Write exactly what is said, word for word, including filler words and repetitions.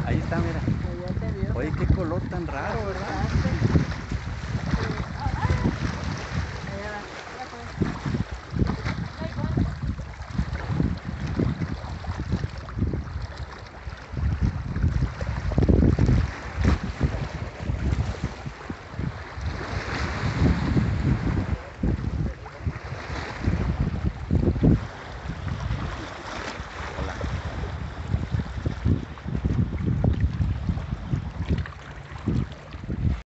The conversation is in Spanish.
Ahí está, mira. Ya te vio. Oye, qué color tan raro, ¿verdad?